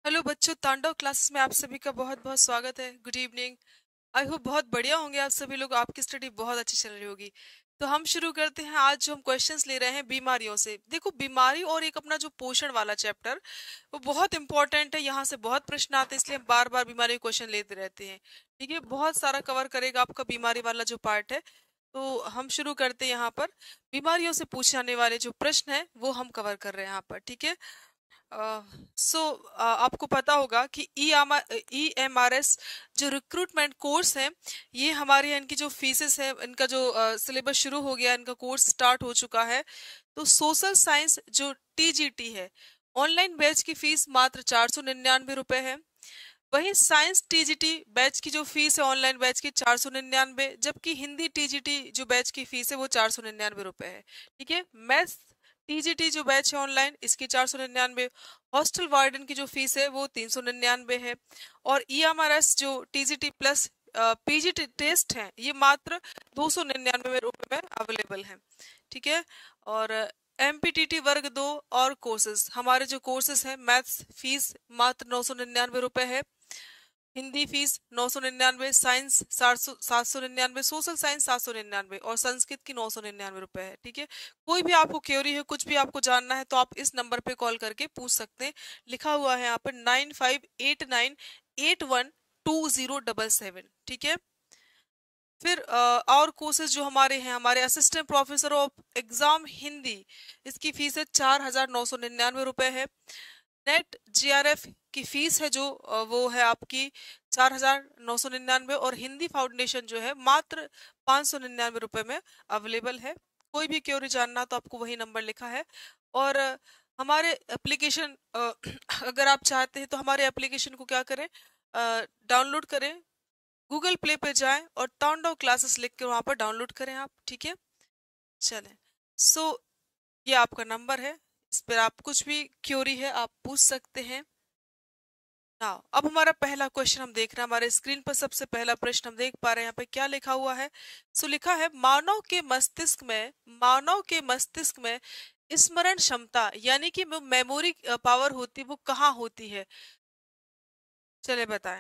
Hello बच्चों, तांडव classes में आप सभी का बहुत बहुत स्वागत है। Good evening. आई होप बहुत बढ़िया होंगे आप सभी लोग। आपकी स्टडी बहुत अच्छी चल रही होगी। तो हम शुरू करते हैं। आज जो हम क्वेश्चंस ले रहे हैं बीमारियों से। देखो, बीमारी और एक अपना जो पोषण वाला चैप्टर, वो बहुत इंपॉर्टेंट है। यहाँ से बहुत प्रश्न आते हैं, इसलिए हम बार बार बीमारी के क्वेश्चन लेते रहते हैं। ठीक है, बहुत सारा कवर करेगा आपका बीमारी वाला जो पार्ट है। तो हम शुरू करते हैं। यहाँ पर बीमारियों से पूछे जाने वाले जो प्रश्न है वो हम कवर कर रहे हैं यहाँ पर। ठीक है। सो आपको पता होगा कि EMRS जो रिक्रूटमेंट कोर्स है, ये हमारे यहाँ इनकी जो फीसेस है, इनका जो सिलेबस शुरू हो गया, इनका कोर्स स्टार्ट हो चुका है। तो सोशल साइंस जो TGT है, ऑनलाइन बैच की फीस मात्र 499 रुपए है। वहीं साइंस TGT बैच की जो फीस है, ऑनलाइन बैच की 499, जबकि हिंदी TGT जो बैच की फीस है वो 499 रुपए है। ठीक है। मैथ्स TGT जो बैच है ऑनलाइन, इसकी 499। हॉस्टल वार्डन की जो फीस है वो 399 है। और EMRS जो TGT प्लस PGT टेस्ट है, ये मात्र 299 रुपए में अवेलेबल है। ठीक है। और MPTT वर्ग 2 और कोर्सेज, हमारे जो कोर्सेज हैं, मैथ्स फीस मात्र 999 रुपए है। Hindi fees 999, science 799, social science 799 और संस्कृत की 999 रुपए है। ठीक है। कोई भी आपको क्वेरी है, कुछ भी आपको जानना है, तो आप इस नंबर पे कॉल करके पूछ सकते हैं। लिखा हुआ है यहाँ पर 9589812077। ठीक है। फिर और कोर्सेज जो हमारे हैं, हमारे assistant professor of exam Hindi, इसकी फीस है 4,999 रुपए है। नेट GRF की फीस है जो वो है आपकी 4,999। और हिंदी फाउंडेशन जो है मात्र 599 रुपए में अवेलेबल है। कोई भी क्वेरी जानना तो आपको वही नंबर लिखा है। और हमारे एप्लीकेशन अगर आप चाहते हैं तो हमारे एप्लीकेशन को क्या करें, डाउनलोड करें। गूगल प्ले पे जाएं और तांडव क्लासेस लिख के वहां पर डाउनलोड करें आप। ठीक है। चलें। सो ये आपका नंबर है, इस पर आप कुछ भी क्वेरी है आप पूछ सकते हैं। ना, अब हमारा पहला क्वेश्चन हम देख रहे हैं। हमारे स्क्रीन पर सबसे पहला प्रश्न हम देख पा रहे हैं। यहाँ पे क्या लिखा हुआ है। सो लिखा है, मानव के मस्तिष्क में स्मरण क्षमता यानी कि मेमोरी पावर होती है, वो कहाँ होती है। चले बताएं।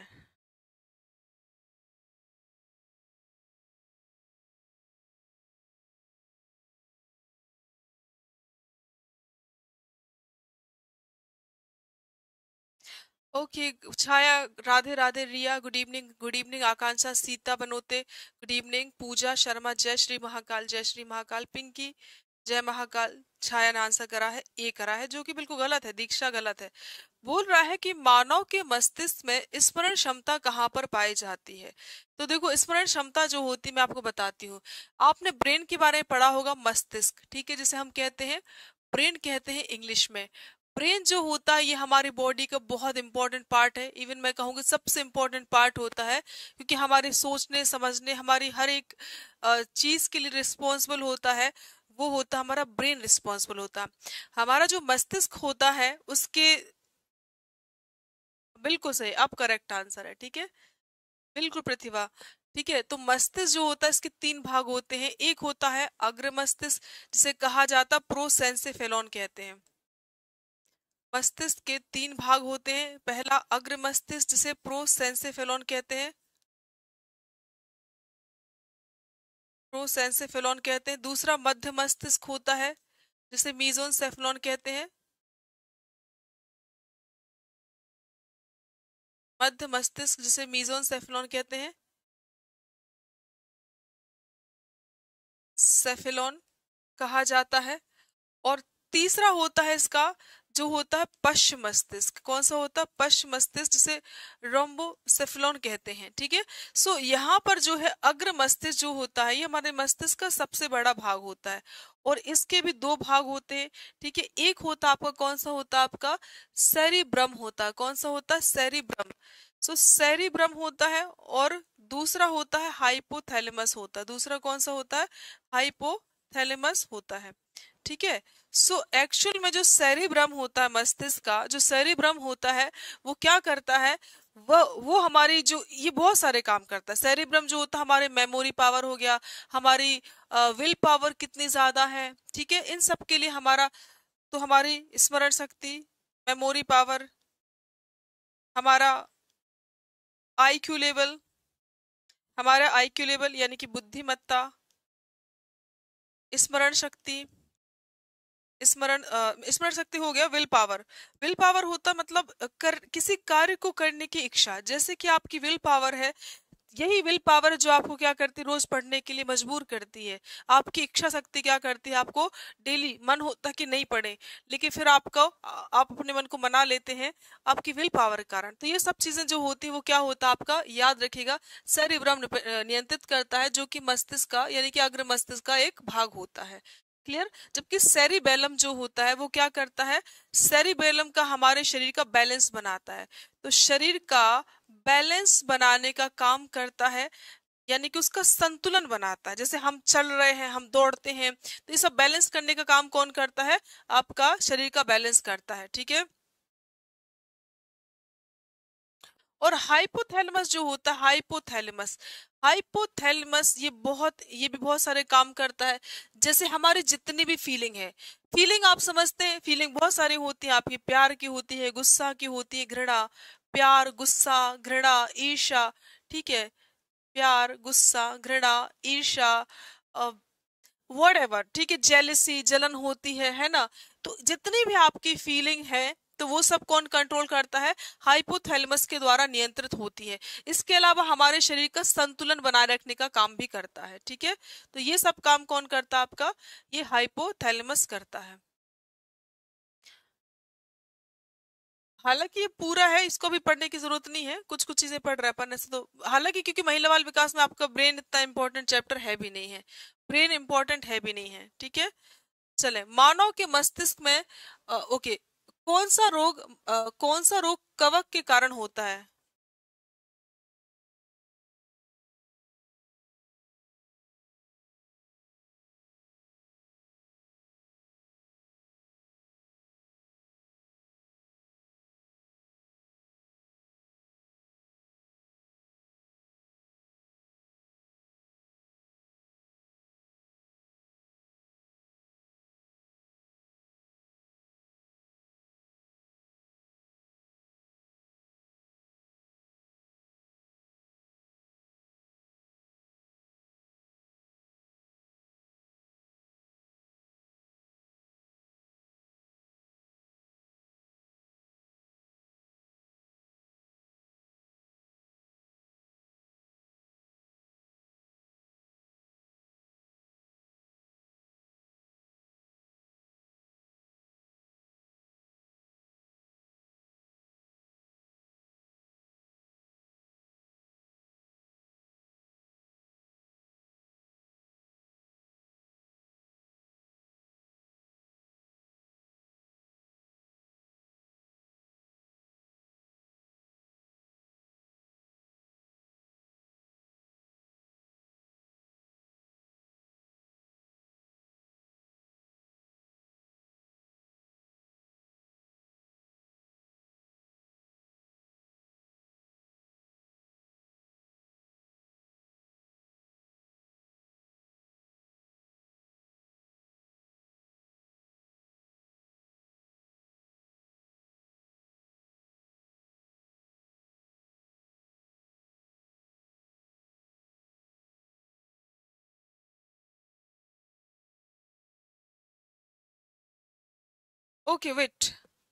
Okay. Chhaya, Radhe Radhe. Riya good evening. Good evening Akanksha, Sita Banote good evening. Pooja Sharma जय श्री महाकाल, जय श्री महाकाल। पिंकी जय महाकाल। छाया ने आंसर करा है, ए करा है, जो कि बिल्कुल गलत है। दीक्षा गलत है। बोल रहा है कि मानव के मस्तिष्क में स्मरण क्षमता कहाँ पर पाई जाती है। तो देखो, स्मरण क्षमता जो होती है, मैं आपको बताती हूँ। आपने ब्रेन के बारे में पढ़ा होगा, मस्तिष्क, ठीक है, जिसे हम कहते हैं ब्रेन कहते हैं इंग्लिश में। ब्रेन जो होता है, ये हमारी बॉडी का बहुत इंपॉर्टेंट पार्ट है। इवन मैं कहूँगी सबसे इंपॉर्टेंट पार्ट होता है, क्योंकि हमारे सोचने समझने, हमारी हर एक चीज के लिए रिस्पॉन्सिबल होता है। वो होता है हमारा ब्रेन, रिस्पॉन्सिबल होता है। हमारा जो मस्तिष्क होता है उसके, बिल्कुल सही, अब करेक्ट आंसर है। ठीक है, बिल्कुल प्रतिभा। ठीक है। तो मस्तिष्क जो होता है, इसके तीन भाग होते हैं। एक होता है अग्र मस्तिष्क, जिसे कहा जाता है प्रोसेंसिफेलॉन कहते हैं। मस्तिष्क के तीन भाग होते हैं। पहला अग्र मस्तिष्क, जिसे प्रोसेंसिफेलॉन कहते हैं, प्रोसेंसिफेलॉन कहते हैं। दूसरा मध्य मस्तिष्क होता है, जिसे मीजोनसेफेलॉन कहते हैं। मध्य मस्तिष्क जिसे मीजोनसेफेलॉन कहते हैं, सेफेलॉन कहा जाता है। और तीसरा होता है इसका, जो होता है पश्च मस्तिष्क। कौन सा होता है? पश्च मस्तिष्क, जिसे रोम्बोसेफेलॉन कहते हैं। ठीक है। सो यहाँ पर जो है अग्र मस्तिष्क जो होता है, ये हमारे मस्तिष्क का सबसे बड़ा भाग होता है। और इसके भी दो भाग होते हैं। ठीक है। एक होता है आपका, कौन सा होता है आपका, सेरिब्रम होता है। कौन सा होता है? सेरिब्रम। सो सेरिब्रम होता है। और दूसरा होता है हाइपोथैलेमस होता है। दूसरा कौन सा होता है? हाइपोथैलेमस होता है। ठीक है। सो एक्चुअल में जो सेरिब्रम होता है, मस्तिष्क का जो सेरिब्रम होता है, वो क्या करता है, वो हमारी जो, ये बहुत सारे काम करता है। सेरिब्रम जो होता है, हमारे मेमोरी पावर हो गया, हमारी विल पावर कितनी ज्यादा है, ठीक है, इन सब के लिए हमारा, तो हमारी स्मरण शक्ति, मेमोरी पावर, हमारा आईक्यू लेवल, हमारा आईक्यू लेवल यानी कि बुद्धिमत्ता, स्मरण शक्ति, स्मरण शक्ति हो गया। विल पावर, विल पावर होता मतलब किसी कार्य को करने की इच्छा। जैसे कि आपकी विल पावर है, यही विल पावर है जो आपको क्या करती है, रोज पढ़ने के लिए मजबूर करती है। आपकी इच्छा शक्ति क्या करती है, आपको डेली मन होता है कि नहीं पढ़े, लेकिन फिर आप अपने मन को मना लेते हैं, आपकी विल पावर के कारण। तो ये सब चीजें जो होती है वो क्या होता है आपका, याद रखिएगा, सेरिब्रम नियंत्रित करता है, जो कि मस्तिष्क का यानी कि अग्र मस्तिष्क का एक भाग होता है। क्लियर। जबकि सेरिबेलम जो होता है वो क्या करता है, सेरिबेलम का हमारे शरीर का बैलेंस बनाता है। तो शरीर का बैलेंस बनाने का काम करता है, यानी कि उसका संतुलन बनाता है। जैसे हम चल रहे हैं, हम दौड़ते हैं, तो ये सब बैलेंस करने का काम कौन करता है, आपका शरीर का बैलेंस करता है। ठीक है। और हाइपोथैलेमस जो होता है, हाइपोथैलेमस, हाइपोथैलेमस ये भी बहुत सारे काम करता है। जैसे हमारी जितनी भी फीलिंग है, फीलिंग आप समझते हैं, फीलिंग बहुत सारी होती है आपकी, प्यार की होती है, गुस्सा की होती है, घृणा, प्यार, गुस्सा, घृणा, ईर्ष्या। ठीक है। प्यार, गुस्सा, घृणा, ईर्ष्या, वट एवर। ठीक है, जेलिसी, जलन होती है ना। तो जितनी भी आपकी फीलिंग है, तो वो सब कौन कंट्रोल करता है, हाइपोथैलेमस के द्वारा नियंत्रित होती है। इसके अलावा हमारे शरीर का संतुलन बनाए रखने का काम भी करता है। ठीक है। तो ये सब काम कौन करता है आपका, ये हाइपोथैलेमस करता है। हालांकि ये पूरा है, इसको भी पढ़ने की जरूरत नहीं है, कुछ कुछ चीजें पढ़ रहे हैं अपन ऐसे तो। हालांकि क्योंकि महिला बाल विकास में आपका ब्रेन इतना इंपॉर्टेंट चैप्टर है भी नहीं है, ब्रेन इंपॉर्टेंट है भी नहीं है। ठीक है। चले, मानव के मस्तिष्क में ओके, कौन सा रोग कवक के कारण होता है। Okay wait.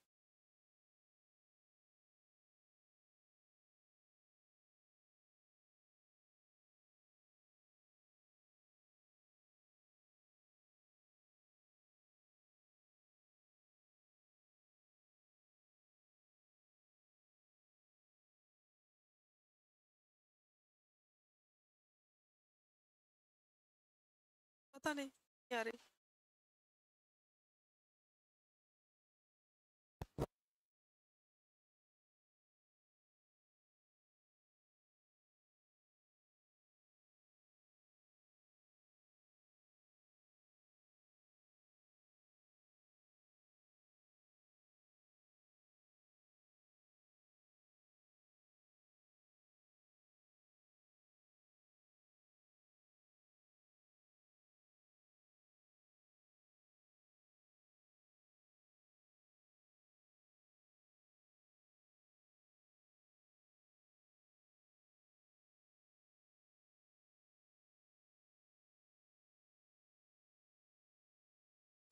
पता नहीं यार।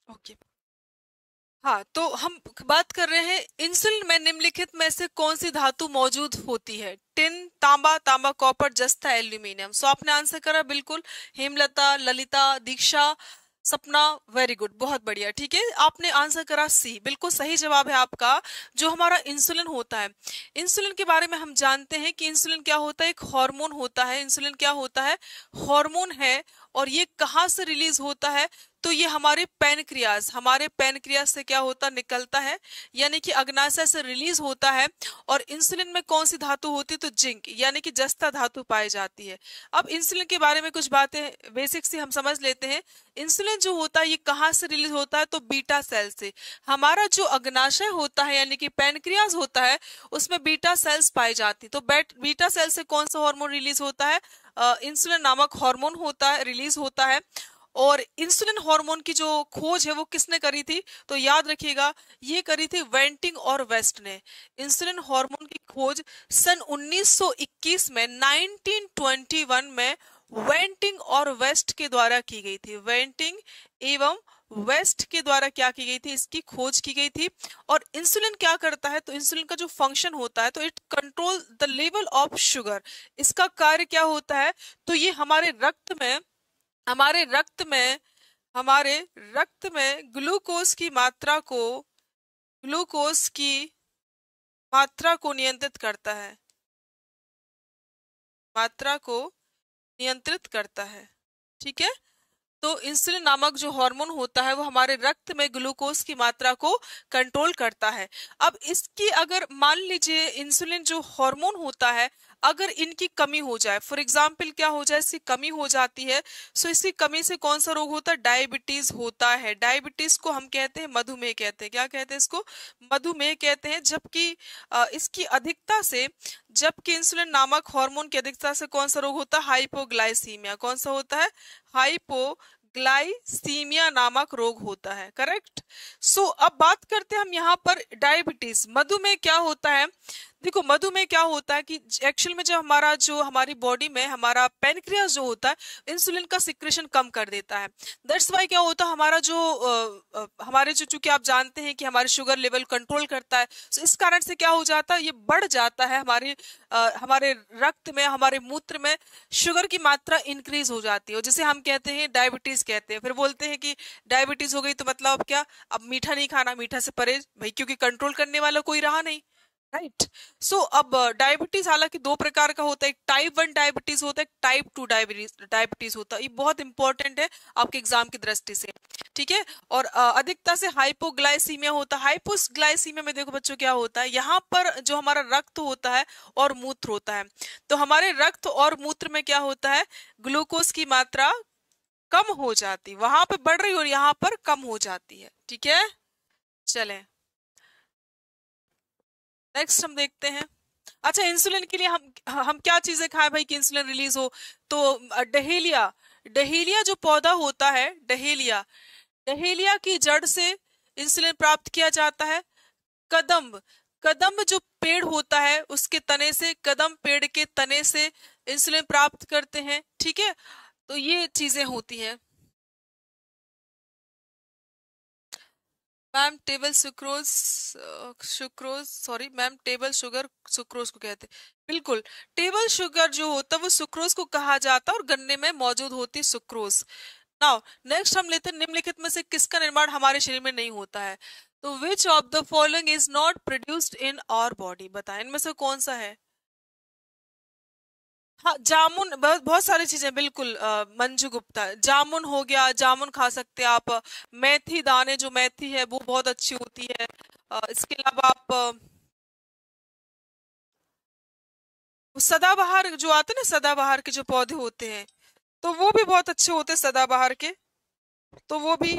ओके। हाँ, तो हम बात कर रहे हैं इंसुलिन में निम्नलिखित में से कौन सी धातु मौजूद होती है? टिन, तांबा, तांबा कॉपर, जस्ता, एल्यूमिनियम। सो आपने आंसर करा बिल्कुल। हेमलता, ललिता, दीक्षा, सपना, वेरी गुड, बहुत बढ़िया। ठीक है, आपने आंसर करा सी, बिल्कुल सही जवाब है आपका। जो हमारा इंसुलिन होता है, इंसुलिन के बारे में हम जानते हैं कि इंसुलिन क्या होता है, एक हार्मोन होता है। इंसुलिन क्या होता है? हार्मोन है। और ये कहाँ से रिलीज होता है? तो ये हमारे पैनक्रियाज से क्या होता निकलता है, यानी कि अग्नाशय से रिलीज होता है। और इंसुलिन में कौन सी धातु होती है? तो जिंक, यानी कि जस्ता धातु पाई जाती है। अब इंसुलिन के बारे में कुछ बातें बेसिक सी हम समझ लेते हैं। इंसुलिन जो होता है ये कहाँ से रिलीज होता है? तो बीटा सेल से। हमारा जो अग्नाशय होता है यानी कि पैनक्रियाज होता है, उसमें बीटा सेल्स पाई जाती, तो बीटा सेल से कौन सा हार्मोन रिलीज होता है? इंसुलिन नामक हार्मोन होता है, रिलीज होता है। और इंसुलिन हार्मोन की जो खोज है वो किसने करी थी? तो याद रखिएगा, ये करी थी वेंटिंग और वेस्ट ने। इंसुलिन हार्मोन की खोज सन 1921 में, 1921 में वेंटिंग और वेस्ट के द्वारा की गई थी। वेंटिंग एवं वेस्ट के द्वारा क्या की गई थी? इसकी खोज की गई थी। और इंसुलिन क्या करता है? तो इंसुलिन का जो फंक्शन होता है, तो it control the level of sugar. इसका कार्य क्या होता है? तो ये हमारे रक्त में हमारे रक्त में ग्लूकोज की मात्रा को नियंत्रित करता है। मात्रा को नियंत्रित करता है। ठीक है, तो इंसुलिन नामक जो हार्मोन होता है वो हमारे रक्त में ग्लूकोज की मात्रा को कंट्रोल करता है। अब इसकी अगर मान लीजिए इंसुलिन जो हार्मोन होता है, अगर इनकी कमी हो जाए, फॉर एग्जाम्पल क्या हो जाए, इसकी कमी हो जाती है, सो इसकी कमी से कौन सा रोग होता है? डायबिटीज होता है। डायबिटीज को हम कहते हैं मधुमेह कहते हैं। क्या कहते हैं इसको? मधुमेह कहते हैं। इसकी अधिकता से जबकि इंसुलिन नामक हार्मोन की अधिकता से कौन सा रोग होता है? हाइपोग्लाइसीमिया। कौन सा होता है? हाइपोग्लाइसीमिया नामक रोग होता है। करेक्ट। सो अब बात करते हैं हम यहाँ पर डायबिटीज, मधुमेह क्या होता है। देखो, मधुमेह क्या होता है कि एक्चुअल में जब हमारी बॉडी में हमारा पैनक्रियास जो होता है, इंसुलिन का सिक्रेशन कम कर देता है। दैट्स वाई क्या होता है, हमारे जो चूंकि आप जानते हैं कि हमारे शुगर लेवल कंट्रोल करता है, so इस कारण से क्या हो जाता है, ये बढ़ जाता है। हमारे रक्त में, हमारे मूत्र में शुगर की मात्रा इंक्रीज हो जाती है, और जिसे हम कहते हैं डायबिटीज कहते हैं। फिर बोलते हैं कि डायबिटीज हो गई तो मतलब अब क्या? अब मीठा नहीं खाना, मीठा से परहेज भाई, क्योंकि कंट्रोल करने वाला कोई रहा नहीं। राइट। सो अब डायबिटीज हालांकि दो प्रकार का होता है, एक टाइप 1 डायबिटीज होता है, एक टाइप 2 डायबिटीज होता है। ये बहुत इंपॉर्टेंट है आपके एग्जाम की दृष्टि से। ठीक है। और अधिकता से हाइपोग्लाइसीमिया होता है। हाइपोग्लाइसीमिया में देखो बच्चों क्या होता है, यहाँ पर जो हमारा रक्त होता है और मूत्र होता है, तो हमारे रक्त और मूत्र में क्या होता है? ग्लूकोज की मात्रा कम हो जाती, वहां पे बढ़ रही और यहाँ पर कम हो जाती है। ठीक है, चलें नेक्स्ट हम देखते हैं। अच्छा, इंसुलिन के लिए हम क्या चीजें खाएं भाई कि इंसुलिन रिलीज हो? तो डहेलिया। डहेलिया जो पौधा होता है, डहेलिया, डहेलिया की जड़ से इंसुलिन प्राप्त किया जाता है। कदम्ब, कदम्ब जो पेड़ होता है उसके तने से, कदम्ब पेड़ के तने से इंसुलिन प्राप्त करते हैं। ठीक है, तो ये चीजें होती हैं। Ma'am table sucrose, sucrose sorry ma'am, table sugar sucrose को कहते हैं। बिल्कुल, टेबल शुगर जो होता है वो सुक्रोज को कहा जाता है, और गन्ने में मौजूद होती है सुक्रोज। नाउ नेक्स्ट हम लेते हैं, निम्नलिखित में से किसका निर्माण हमारे शरीर में नहीं होता है? तो which of the following is not produced in our body? बताएं इनमें से कौन सा है? हाँ, जामुन, बहुत बहुत सारी चीजें, बिल्कुल मंजू गुप्ता, जामुन हो गया, जामुन खा सकते हैं आप। मेथी दाने, जो मेथी है वो बहुत अच्छी होती है। इसके अलावा आप सदाबहार जो आते हैं ना, सदाबहार के जो पौधे होते हैं, तो वो भी बहुत अच्छे होते हैं सदाबहार के, तो वो भी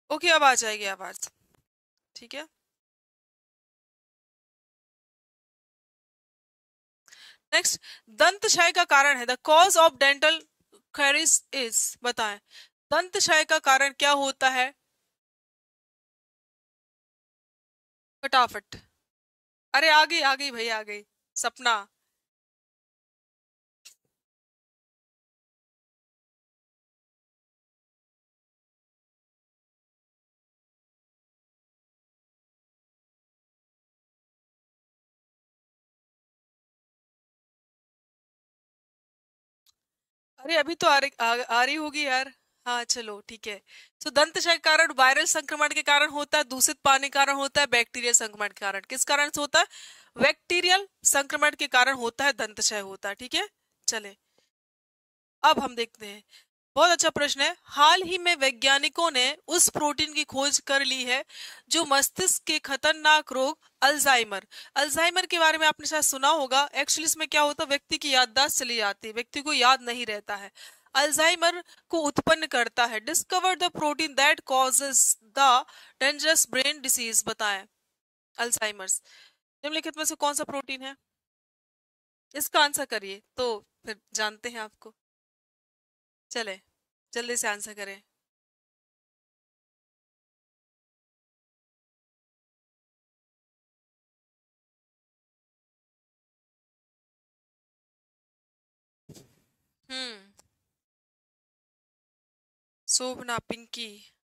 ओके, अब आ जाएगी आवाज। ठीक है। नेक्स्ट, दंत क्षय का कारण है, the cause of dental caries is, बताएं दंत क्षय का कारण क्या होता है। फटाफट। अरे आ गई भाई, आ गई। सपना। अरे अभी तो आ रही होगी यार। हाँ चलो ठीक है। तो दंत क्षय का कारण वायरल संक्रमण के कारण होता है, दूषित पानी के कारण होता है, बैक्टीरियल संक्रमण के कारण, किस कारण से होता है, बैक्टीरियल संक्रमण के कारण होता है, दंत क्षय होता है। ठीक है। चले, अब हम देखते हैं। बहुत अच्छा प्रश्न है। हाल ही में वैज्ञानिकों ने उस प्रोटीन की खोज कर ली है जो मस्तिष्क के खतरनाक रोग अल्जाइमर, अल्जाइमर के बारे में आपने शायद सुना होगा। एक्चुअली इसमें क्या होता है, व्यक्ति की याददाश्त चली जाती है, व्यक्ति को याद नहीं रहता है, अल्जाइमर को उत्पन्न करता है। Discover the protein that causes the dangerous brain disease, बताएं अल्जाइमर्स। निम्नलिखित में से कौन सा प्रोटीन है, इसका आंसर करिए तो फिर जानते हैं आपको। चले, जल्दी से आंसर करें। हम्म। शोभना, पिंकी।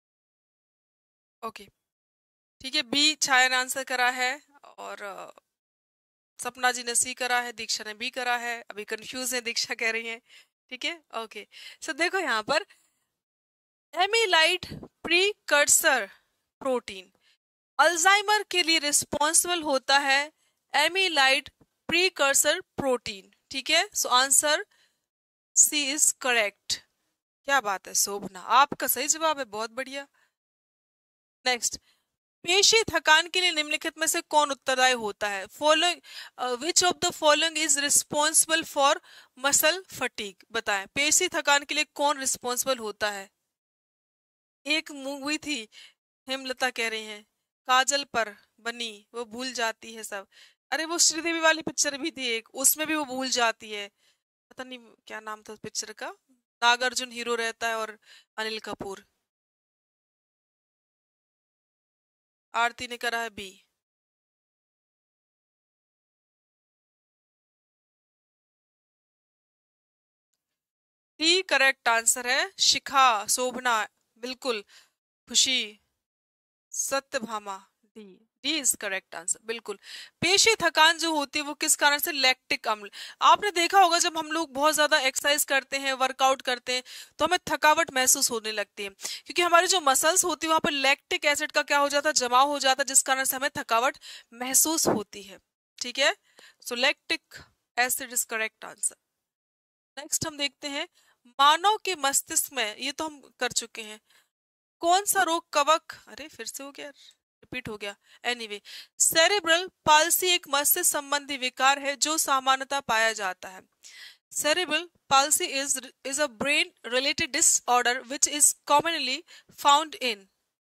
ओके ठीक है, बी छाया ने आंसर करा है, और सपना जी ने सी करा है, दीक्षा ने बी करा है। अभी कंफ्यूज है, दीक्षा कह रही है। ठीक है। ओके, सो देखो यहाँ पर एमिलाइड प्रीकर्सर प्रोटीन अल्जाइमर के लिए रिस्पॉन्सिबल होता है, एमिलाइड प्रीकर्सर प्रोटीन। ठीक है, so answer C is correct. क्या बात है शोभना, आपका सही जवाब है, बहुत बढ़िया। नेक्स्ट, पेशी थकान के लिए निम्नलिखित में से कौन उत्तरदायी होता है, following which of the following is responsible for muscle fatigue, बताएं पेशी थकान के लिए कौन रिस्पॉन्सिबल होता है। एक मूवी थी, हेमलता कह रही हैं, काजल पर बनी, वो भूल जाती है सब। अरे वो श्रीदेवी वाली पिक्चर भी थी एक, उसमें भी वो भूल जाती है, पता नहीं क्या नाम था उस पिक्चर का। नागार्जुन हीरो रहता है और अनिल कपूर। आरती ने करा है बी। डी करेक्ट आंसर है, शिखा, शोभना, बिल्कुल, Khushi, Satyabhama. D, D is correct answer, बिल्कुल। पेशी थकान जो होती है वो किस कारण से, लैक्टिक अम्ल। आपने देखा होगा जब हम लोग बहुत ज्यादा एक्सरसाइज करते हैं, वर्कआउट करते हैं, तो हमें थकावट महसूस होने लगती है, क्योंकि हमारी जो मसल्स होती है वहां पर लैक्टिक एसिड का क्या हो जाता है, जमा हो जाता है, जिस कारण से हमें थकावट महसूस होती है। ठीक है, so lactic acid is correct answer. Next हम देखते हैं, मानव के मस्तिष्क में, ये तो हम कर चुके हैं, कौन सा रोग कवक, अरे फिर से हो गया, रिपीट हो गया, एनीवे, सेरेब्रल पाल्सी एक मस्तिष्क संबंधी विकार है जो सामान्यतः पाया जाता है। Cerebral palsy is a brain related disorder which is commonly found in.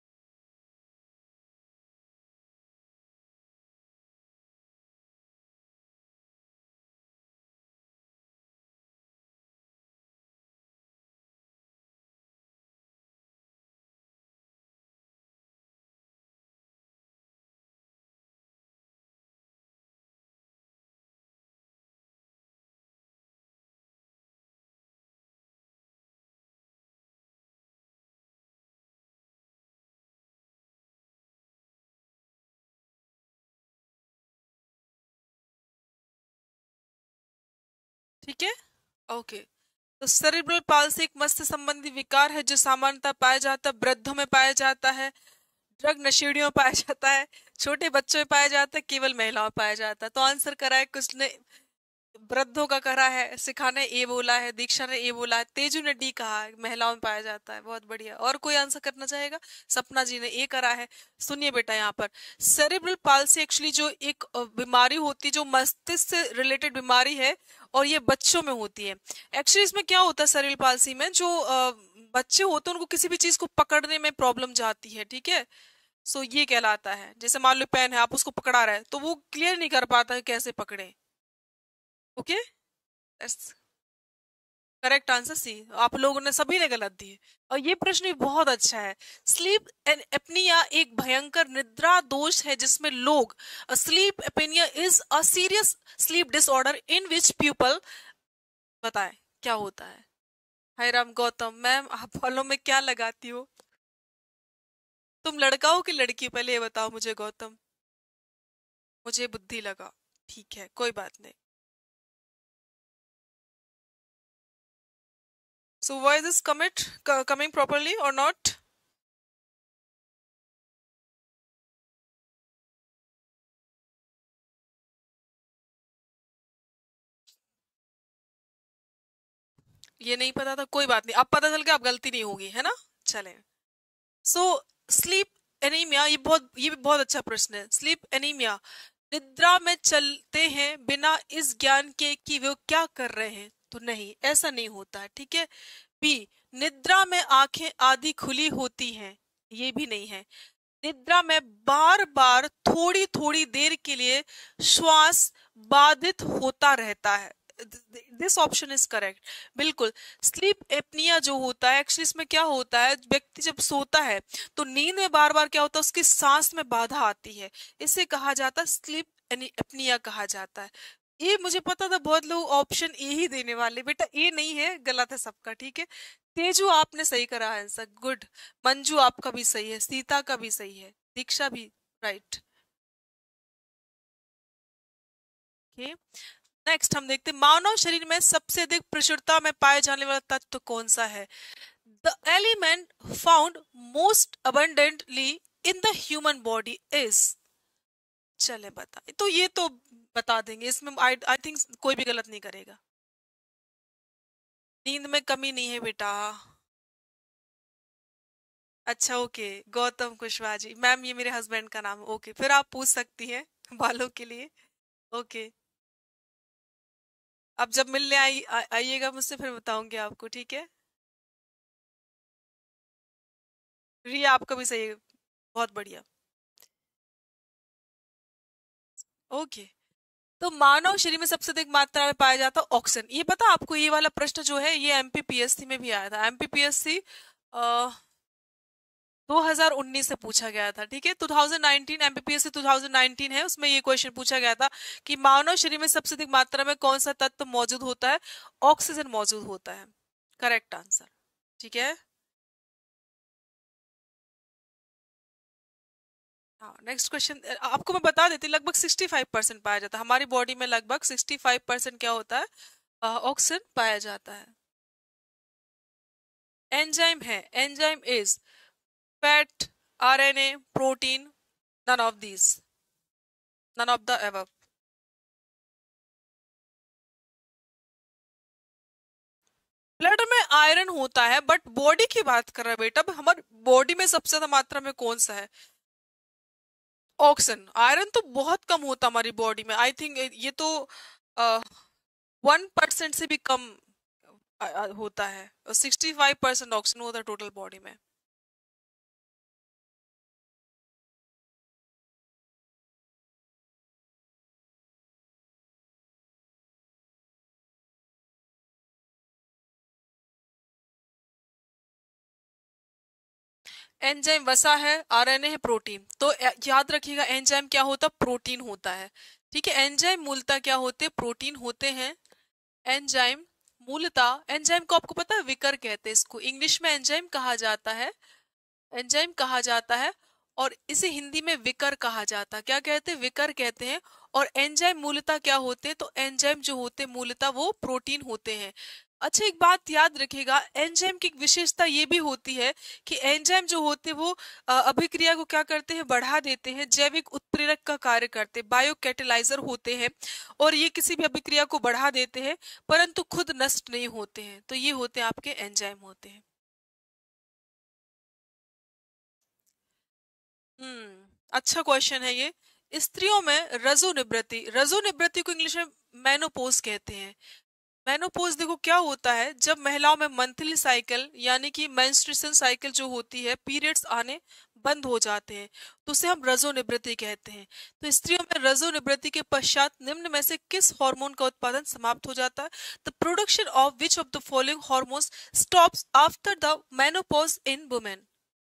ठीक है। ओके, तो सेरेब्रल पाल्सी एक मस्तिष्क संबंधी विकार है जो सामान्यतः पाया जाता है, वृद्धों में पाया जाता है, ड्रग नशेड़ियों में पाया जाता है, छोटे बच्चों में पाया जाता है, केवल महिलाओं में पाया जाता है। तो आंसर करा है, कुछ ने वृद्धों का करा है, शिखा ने ए बोला है, दीक्षा ने ए बोला है, तेजू ने डी कहा है, महिलाओं में पाया जाता है। बहुत बढ़िया, और कोई आंसर करना चाहेगा, सपना जी ने ए करा है। सुनिए बेटा, यहाँ पर सेरेब्रल पाल्सी एक्चुअली जो एक बीमारी होती है, जो मस्तिष्क से रिलेटेड बीमारी है, और ये बच्चों में होती है। एक्चुअली इसमें क्या होता है, सेरेब्रल पाल्सी में जो बच्चे होते हैं उनको किसी भी चीज को पकड़ने में प्रॉब्लम जाती है, ठीक है। सो ये कहलाता है, जैसे मान लो पेन है, आप उसको पकड़ा रहे हैं तो वो क्लियर नहीं कर पाता है कैसे पकड़े। Okay, correct answer C. आप लोगों ने सभी ने गलत दिए। और ये प्रश्न भी बहुत अच्छा है। स्लीप एपनिया एक भयंकर निद्रा दोष है जिसमें लोग, sleep apnea is a serious sleep disorder in which people, बताएं क्या होता है। हाय राम गौतम मैम, आप फॉलो में क्या लगाती हो? तुम लड़का हो कि लड़की, पहले ये बताओ मुझे गौतम। मुझे बुद्धि लगा, ठीक है कोई बात नहीं। So why this commit coming properly और नॉट? ये नहीं पता था, कोई बात नहीं, अब पता चल के अब गलती नहीं होगी, है ना। चले। सो स्लीप एनीमिया, ये भी बहुत अच्छा प्रश्न है। स्लीप एनीमिया, निद्रा में चलते हैं बिना इस ज्ञान के कि वो क्या कर रहे हैं, तो नहीं, ऐसा नहीं होता है, ठीक है। बी, निद्रा में आंखें आधी खुली होती हैं, ये भी नहीं है। निद्रा में बार बार थोड़ी थोड़ी देर के लिए श्वास बाधित होता रहता है, दिस ऑप्शन इज करेक्ट। बिल्कुल। स्लीप एपनिया जो होता है, एक्चुअली इसमें क्या होता है, व्यक्ति जब सोता है तो नींद में बार बार क्या होता है, उसकी सांस में बाधा आती है, इसे कहा जाता है स्लीप एपनिया कहा जाता है। ये मुझे पता था बहुत लोग ऑप्शन ए ही देने वाले, बेटा ए नहीं है, गलत है सबका, ठीक है। तेजू आपने सही करा आंसर, गुड। मंजू आपका भी सही है, सीता का भी सही है, दीक्षा भी राइट। ओके, नेक्स्ट हम देखते हैं मानव शरीर में सबसे अधिक प्रचुरता में पाए जाने वाला तत्व कौन सा है। The element found most abundantly in the human body is, चले बता, तो ये तो बता देंगे, इसमें आई थिंक कोई भी गलत नहीं करेगा। नींद में कमी नहीं है बेटा। अच्छा ओके, गौतम कुशवाहा जी मैम, ये मेरे हस्बैंड का नाम है। ओके, फिर आप पूछ सकती हैं बालों के लिए। ओके, अब जब मिलने आइएगा मुझसे फिर बताऊंगी आपको, ठीक है। रिया आपका भी सही है, बहुत बढ़िया। ओके, तो मानव शरीर में सबसे अधिक मात्रा में पाया जाता है ऑक्सीजन, ये पता आपको, ये वाला प्रश्न जो है ये एमपीपीएससी में भी आया था। एमपीपीएससी 2019 से पूछा गया था, ठीक है। 2019 एमपीपीएससी 2019 है, उसमें ये क्वेश्चन पूछा गया था कि मानव शरीर में सबसे अधिक मात्रा में कौन सा तत्व मौजूद होता है, ऑक्सीजन मौजूद होता है, करेक्ट आंसर, ठीक है। हाँ, नेक्स्ट क्वेश्चन आपको मैं बता देती हूँ, लगभग 65% पाया जाता है हमारी बॉडी में, लगभग 65% क्या होता है, ऑक्सीजन पाया जाता है। एंजाइम है, enzyme is fat, RNA, protein, none of these, none of the above. Blood में आयरन होता है, बट बॉडी की बात कर रहा है बेटा, हमारी बॉडी में सबसे ज्यादा मात्रा में कौन सा है, ऑक्सीजन। आयरन तो बहुत कम होता हमारी बॉडी में, आई थिंक ये तो 1% से भी कम होता है। 65% ऑक्सीजन होता है टोटल बॉडी में। एंजाइम वसा है, आरएनए है, प्रोटीन, तो याद रखिएगा एंजाइम क्या होता है, प्रोटीन होता है, ठीक है। एंजाइम मूलतः क्या होते हैं, प्रोटीन होते हैं। एंजाइम मूलतः, एंजाइम को आपको पता है विकर कहते हैं, इसको इंग्लिश में एंजाइम कहा जाता है, एंजाइम कहा जाता है। और इसे हिंदी में विकर कहा जाता है, क्या कहते हैं, विकर कहते हैं। और एंजाइम मूलतः क्या होते हैं, तो एंजाइम जो होते हैं मूलतः वो प्रोटीन होते हैं। अच्छा, एक बात याद रखिएगा, एंजाइम की एक विशेषता ये भी होती है कि एंजाइम जो होते हैं वो अभिक्रिया को क्या करते हैं, बढ़ा देते हैं, जैविक उत्प्रेरक का कार्य करते हैं, बायो कैटेलाइजर होते हैं। और ये किसी भी अभिक्रिया को बढ़ा देते हैं परंतु खुद नष्ट नहीं होते हैं, तो ये होते हैं आपके एंजाइम होते हैं। अच्छा क्वेश्चन है ये। स्त्रियों में रजो निवृत्ति, रजो निवृत्ति को इंग्लिश में मेनोपॉज कहते हैं। मेनोपॉज देखो क्या होता है, जब महिलाओं में मंथली साइकिल यानी कि मेंस्ट्रुएशन साइकिल जो होती है, पीरियड्स आने बंद हो जाते हैं, तो उसे हम रजोनिवृत्ति कहते हैं। तो स्त्रियों में रजोनिवृत्ति के पश्चात निम्न में से किस हार्मोन का उत्पादन समाप्त हो जाता है? The production of which of the following hormones stops after the menopause in women?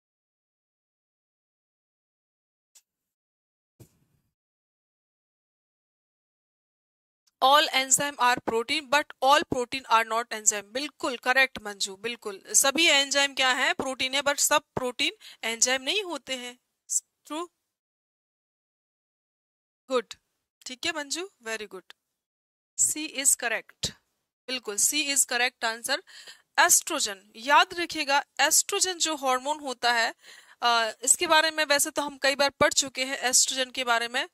All enzyme are protein but all protein are not enzyme. बिल्कुल करेक्ट मंजू, बिल्कुल सभी एंजाइम क्या है, प्रोटीन है, बट सब प्रोटीन एंजाइम नहीं होते हैं। ट्रू। गुड। ठीक है Manju, very good. C is correct. बिल्कुल C is correct answer. Estrogen याद रखिएगा, एस्ट्रोजन जो हार्मोन होता है, इसके बारे में वैसे तो हम कई बार पढ़ चुके हैं एस्ट्रोजन के बारे में।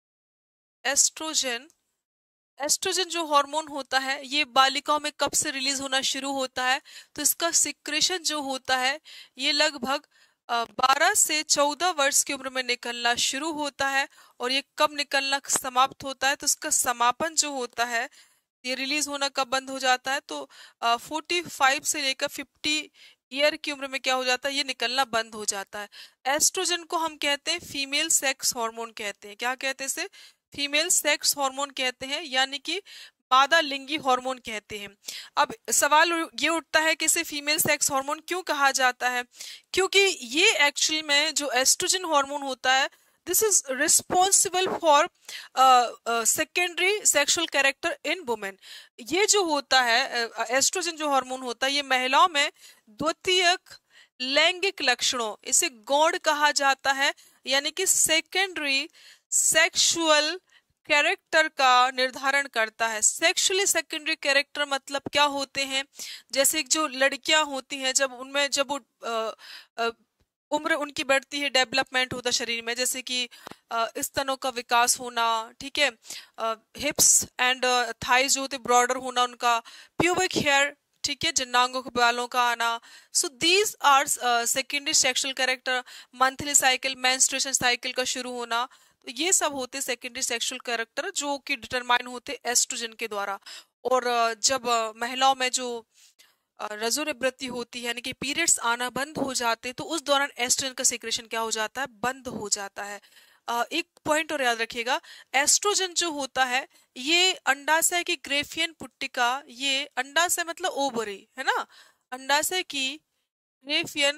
एस्ट्रोजन एस्ट्रोजन जो हार्मोन होता है, ये बालिकाओं में कब से रिलीज होना शुरू होता है? तो इसका सिक्रेशन जो होता है, ये लगभग 12 से 14 वर्ष की उम्र में निकलना शुरू होता है। और ये कब निकलना समाप्त होता है? तो इसका समापन जो होता है, ये रिलीज होना कब बंद हो जाता है? तो 45 से लेकर 50 ईयर की उम्र में क्या हो जाता है, ये निकलना बंद हो जाता है। एस्ट्रोजन को हम कहते हैं फीमेल सेक्स हार्मोन कहते हैं। क्या कहते हैं इसे? फीमेल सेक्स हार्मोन कहते हैं, यानी कि मादा लिंगी हार्मोन कहते हैं। अब सवाल ये उठता है कि इसे फीमेल सेक्स हार्मोन क्यों कहा जाता है? क्योंकि ये एक्चुअली में जो एस्ट्रोजन हार्मोन होता है, this is responsible for secondary sexual character in women. ये जो होता है एस्ट्रोजन जो हार्मोन होता है, ये महिलाओं में द्वितीयक लैंगिक लक्षणों, इसे गौण कहा जाता है, यानी कि सेकेंडरी सेक्सुअल कैरेक्टर का निर्धारण करता है। सेक्सुअली सेकेंडरी कैरेक्टर मतलब क्या होते हैं? जैसे जो लड़कियां होती हैं, जब उनमें जब वो अ, उम्र उनकी बढ़ती है, डेवलपमेंट होता है शरीर में, जैसे कि स्तनों का विकास होना, ठीक है, हिप्स एंड थाइज जो होते ब्रॉडर होना उनका, प्यूबिक हेयर, ठीक है, जन्नांगों के बालों का आना। So these are secondary sexual character. Monthly cycle, menstruation cycle का शुरू होना, तो ये सब होते सेकेंडरी सेक्सुअल कैरेक्टर जो कि डिटरमाइन होते एस्ट्रोजन के द्वारा। और जब महिलाओं में जो रजोनिवृत्ति होती है, यानी कि पीरियड्स आना बंद हो जाते हैं, तो उस दौरान एस्ट्रोजन का सिक्रेशन क्या हो जाता है, बंद हो जाता है। एक पॉइंट और याद रखिएगा, एस्ट्रोजन जो होता है, ये अंडाशय की ग्रेफियन पुट्टिका, ये अंडाशय मतलब ओवरी है ना, अंडाशय की ग्रेफियन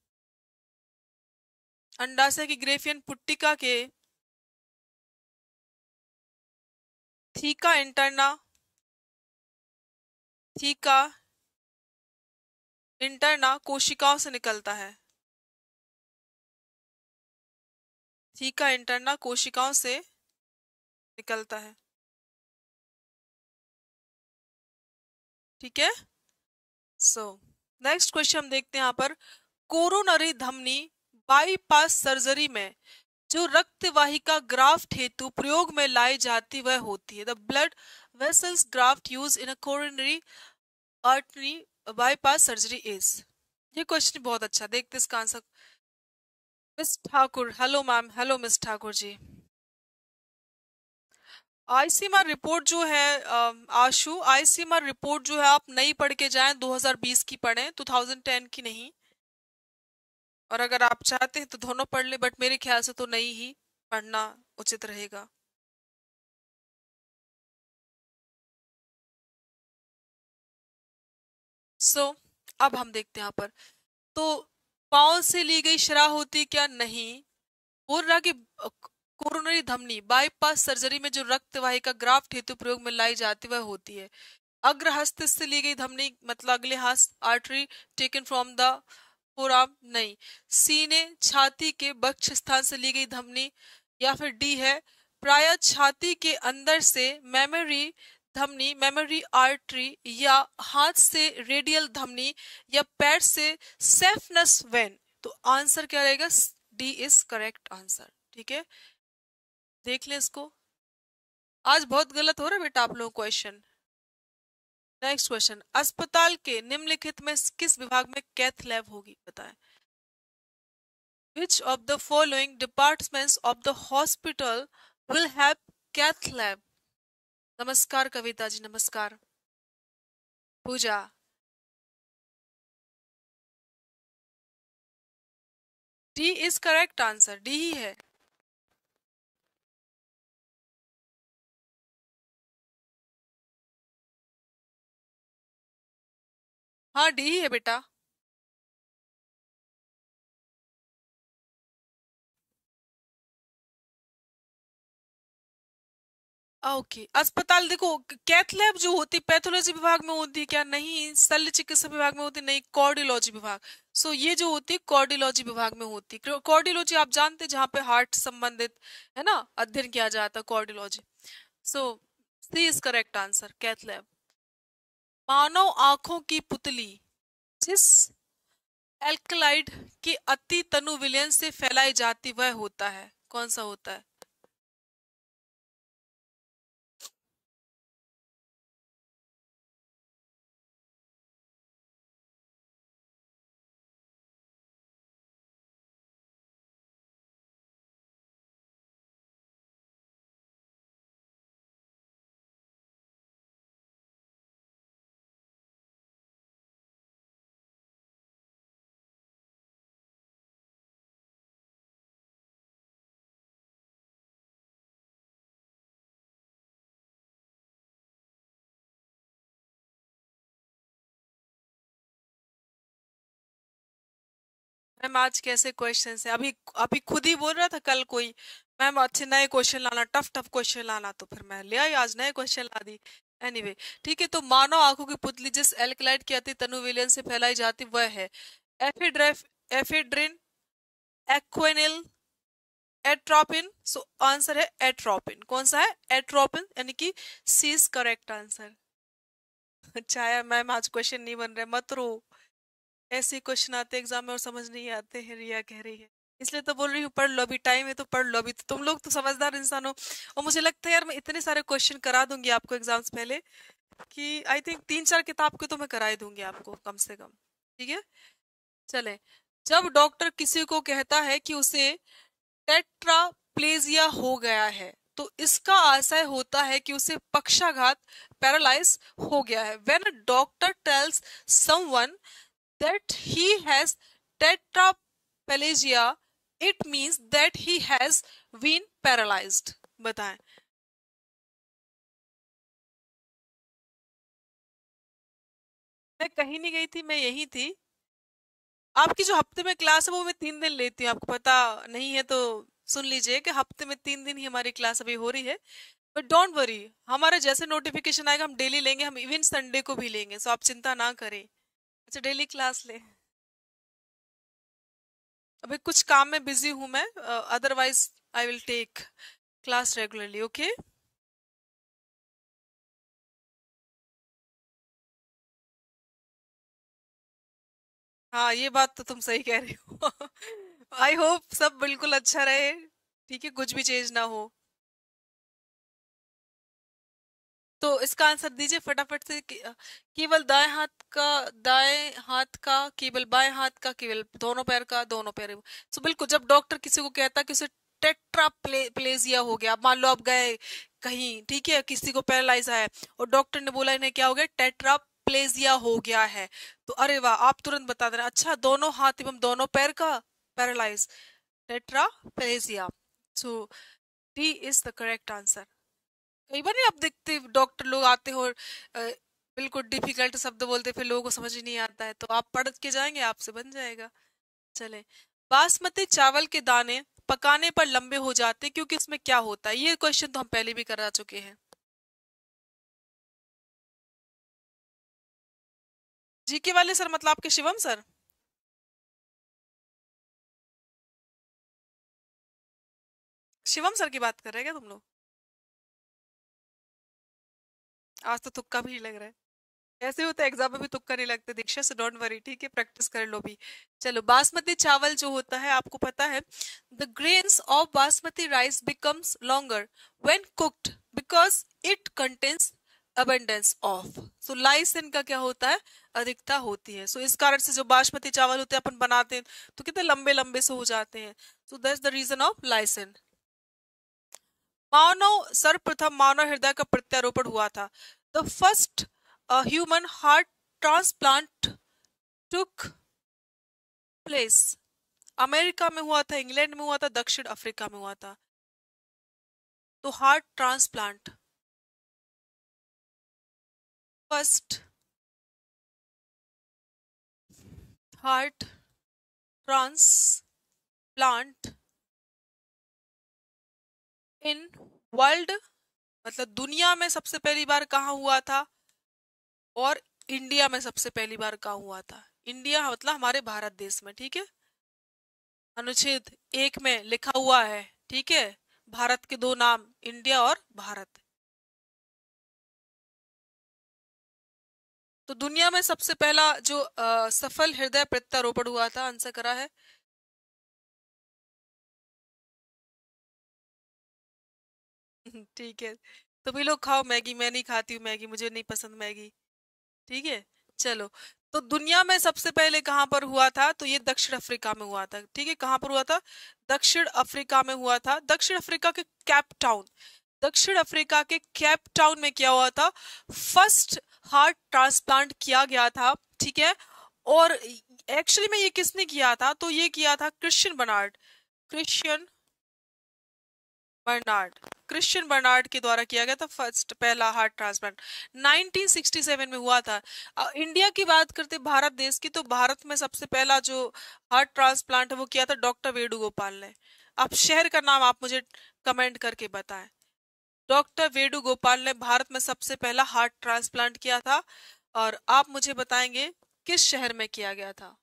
अंडाशय की ग्रेफियन पुट्टिका के थीका इंटरना थीका इंटरना कोशिकाओं से निकलता है। थीका इंटरना कोशिकाओं से निकलता है, ठीक है। सो नेक्स्ट क्वेश्चन हम देखते हैं यहाँ पर, कोरोनरी धमनी बाईपास सर्जरी में जो रक्त वाहिका ग्राफ्ट हेतु प्रयोग में लाई जाती वह होती है। The blood vessels graft use in a coronary artery bypass surgery is. ये क्वेश्चन बहुत अच्छा, देखते इसका answer. Miss Thakur, hello ma'am, hello miss Thakur ji. ICMR report जो है आशु, आईसीएमआर रिपोर्ट जो है आप नई पढ़ के जाएं, 2020 की पढ़ें, 2010 की नहीं। और अगर आप चाहते हैं तो दोनों पढ़ ले, बट मेरे ख्याल से तो नई ही पढ़ना उचित रहेगा। अब हम देखते हैं यहाँ पर, तो पाँव से ली गई शराह होती क्या? नहीं। बोल रहा कि कोरोनरी धमनी बाईपास सर्जरी में जो रक्त वाहिका ग्राफ्ट हेतु प्रयोग में लाई जाती वह होती है। अग्रहस्त से ली गई धमनी मतलब अगले हाथ, artery taken from the forearm, नहीं। सीने छाती के वक्ष स्थान से ली गई धमनी, या फिर डी है प्राय छाती के अंदर से मेमोरी धमनी, मेमोरी आर्टरी, या हाथ से रेडियल धमनी, या पैर से सेफनस वेन। तो आंसर क्या रहेगा? डी इज करेक्ट आंसर, ठीक है। देख ले इसको, आज बहुत गलत हो रहा है बेटा आप लोग क्वेश्चन। नेक्स्ट क्वेश्चन, अस्पताल के निम्नलिखित में किस विभाग में कैथ लैब होगी? बताएं। Which of the following departments of the hospital will have cath lab? नमस्कार कविता जी, नमस्कार। Puja. D is correct answer, D ही है। हाँ डी ही है बेटा। ओके, अस्पताल देखो, कैथ लैब जो होती पैथोलॉजी विभाग में होती है क्या? नहीं। शल्य चिकित्सा विभाग में होती नहीं, कार्डियोलॉजी विभाग। सो ये जो होती है कार्डियोलॉजी विभाग में होती है। कार्डियोलॉजी आप जानते हैं जहाँ पे हार्ट संबंधित है ना अध्ययन किया जाता है, cardiology. So C is correct answer, cath lab. मानव आंखों की पुतली जिस एल्कलाइड की अति तनु विलयन से फैलाई जाती वह होता है, कौन सा होता है? मैम आज कैसे क्वेश्चन है? अभी अभी खुद ही बोल रहा था कल कोई, मैम अच्छे नए क्वेश्चन लाना, टफ टफ क्वेश्चन लाना, तो फिर मैं ले आई, आज नए क्वेश्चन ला दी। एनीवे ठीक है, तो मानव आंखों की पुतली जिस एल्कलाइड की अति तनु विलयन से फैलाई जाती वह है एफिड्रेफ, ephedrine, Equanil, atropine. So answer है एट्रोपिन। कौन सा है? एट्रोपिन, यानी कि सी इज करेक्ट आंसर। अच्छा है मैम आज क्वेश्चन नहीं बन रहे, मत रो। ऐसे क्वेश्चन आते एग्जाम में और समझ नहीं आते हैं, रिया कह रही है। इसलिए तो बोल रही हूँ पढ़ लो, अभी टाइम है तो पढ़ लो। अभी तो तुम लोग तो समझदार इंसान हो, और मुझे लगता है यार मैं इतने सारे क्वेश्चन करा दूंगी आपको एग्जाम्स पहले, कि आई थिंक 3-4 किताब के तो मैं करा ही दूंगी आपको कम से कम। ठीक है, चले। जब डॉक्टर किसी को कहता है कि उसे टेट्राप्लेजिया हो गया है, तो इसका आशय होता है कि उसे पक्षाघात, पैरालाइज हो गया है। When a doctor tells someone that he has tetraplegia, it means that he has been paralyzed। बताएं। मैं कहीं नहीं गई थी, मैं यही थी। आपकी जो हफ्ते में क्लास है वो मैं 3 दिन लेती हूँ, आपको पता नहीं है तो सुन लीजिए कि हफ्ते में 3 दिन ही हमारी क्लास अभी हो रही है। बट डोंट वरी, हमारे जैसे नोटिफिकेशन आएगा हम डेली लेंगे, हम इवन संडे को भी लेंगे, सो आप चिंता ना करें। अच्छा, डेली क्लास ले। अभी कुछ काम में बिजी हूं मैं, otherwise I will take class regularly. Okay. हाँ ये बात तो तुम सही कह रही हो। आई होप सब बिल्कुल अच्छा रहे, ठीक है, कुछ भी चेंज ना हो। तो इसका आंसर दीजिए फटाफट से केवल दाएं हाथ का, दाएं हाथ का केवल, बाएं हाथ का केवल, दोनों पैर का दोनों पैर। तो बिल्कुल, जब डॉक्टर किसी को कहता है कि उसे टेट्रा प्लेजिया हो गया, मान लो आप गए कहीं, ठीक है, किसी को पैरालाइज है और डॉक्टर ने बोला इन्हें क्या हो गया, टेट्रा प्लेजिया हो गया है, तो अरे वाह, आप तुरंत बता देना अच्छा दोनों हाथ एवं दोनों पैर का paralyse, tetraplegia. So D is the correct answer. कई बार नहीं आप देखते डॉक्टर लोग आते हो और बिल्कुल डिफिकल्ट शब्द बोलते, फिर लोगों को समझ ही नहीं आता है, तो आप पढ़ के जाएंगे आपसे बन जाएगा। चले। बासमती चावल के दाने पकाने पर लंबे हो जाते क्योंकि इसमें क्या होता है? ये क्वेश्चन तो हम पहले भी करा चुके हैं। जीके वाले सर मतलब आपके शिवम सर? शिवम सर की बात कर रहे हैं क्या तुम लोग? आज तो तुक्का भी नहीं लग रहा है। ऐसे होता है एग्जाम में भी तुक्का नहीं लगते दीक्षा, से डोंट वरी, ठीक है, प्रैक्टिस कर लो भी। चलो, बासमती चावल जो होता है आपको पता है, the grains of basmati rice becomes longer when cooked because it contains abundance of. So lysine का क्या होता है, अधिकता होती है। सो इस कारण से जो बासमती चावल होते हैं अपन बनाते हैं तो कितने लंबे लंबे से हो जाते हैं। So that's the reason of lysine. मानव सर्वप्रथम मानव हृदय का प्रत्यारोपण हुआ था। The first a human heart transplant took place? America में हुआ था, इंग्लैंड में हुआ था, दक्षिण अफ्रीका में हुआ था? तो heart transplant first heart transplant in world, मतलब दुनिया में सबसे पहली बार कहाँ हुआ था, और इंडिया में सबसे पहली बार कहाँ हुआ था? इंडिया मतलब हमारे भारत देश में, ठीक है। अनुच्छेद 1 में लिखा हुआ है, ठीक है, भारत के दो नाम, इंडिया और भारत। तो दुनिया में सबसे पहला जो सफल हृदय प्रत्यारोपण हुआ था, आंसर करा है। ठीक है, तो भी लोग खाओ मैगी, मैं नहीं खाती हूँ मैगी, मुझे नहीं पसंद मैगी, ठीक है। चलो, तो दुनिया में सबसे पहले कहाँ पर हुआ था? तो ये दक्षिण अफ्रीका में हुआ था, ठीक है। कहाँ पर हुआ था? दक्षिण अफ्रीका में हुआ था, दक्षिण अफ्रीका के कैप टाउन। दक्षिण अफ्रीका के कैप टाउन में क्या हुआ था? फर्स्ट हार्ट ट्रांसप्लांट किया गया था, ठीक है। और एक्चुअली में ये किसने किया था? तो ये किया था Christian Barnard. Christian Barnard, Christian Barnard के द्वारा किया गया था फर्स्ट पहला हार्ट ट्रांसप्लांट। 1967 में हुआ था। इंडिया की बात करते भारत देश की, तो भारत में सबसे पहला जो हार्ट ट्रांसप्लांट है वो किया था डॉक्टर वेणुगोपाल ने। अब शहर का नाम आप मुझे कमेंट करके बताएं। डॉक्टर वेणुगोपाल ने भारत में सबसे पहला हार्ट ट्रांसप्लांट किया था, और आप मुझे बताएंगे किस शहर में किया गया था।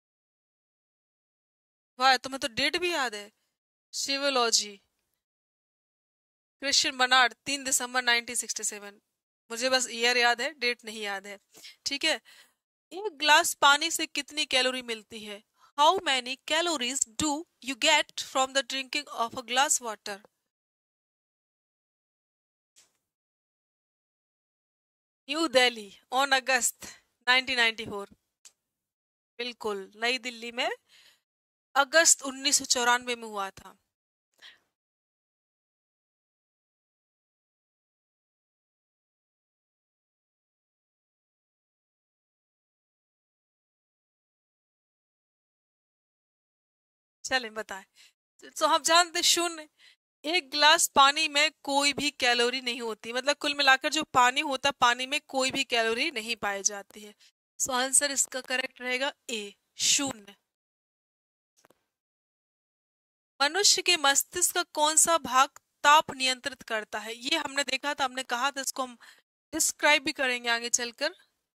वाह, तुम्हें तो डेट भी याद है। शिवोलॉजी, क्रिश्चियन बर्नार्ड, 3 दिसंबर 1967। मुझे बस ईयर याद है, डेट नहीं याद है, ठीक है। एक ग्लास पानी से कितनी कैलोरी मिलती है? How many calories do you get from the drinking of a glass water? New Delhi, on August 1994। बिल्कुल, नई दिल्ली में अगस्त 1994 में हुआ था। चलें बताएं। तो हम जानते शून्य। एक गिलास पानी में कोई भी कैलोरी नहीं होती, मतलब कुल मिलाकर जो पानी होता है, पानी में कोई भी कैलोरी नहीं पाई जाती है। सो आंसर इसका करेक्ट रहेगा ए, शून्य। मनुष्य के मस्तिष्क का कौन सा भाग ताप नियंत्रित करता है? ये हमने देखा था, हमने कहा था, इसको हम डिस्क्राइब भी करेंगे आगे चलकर।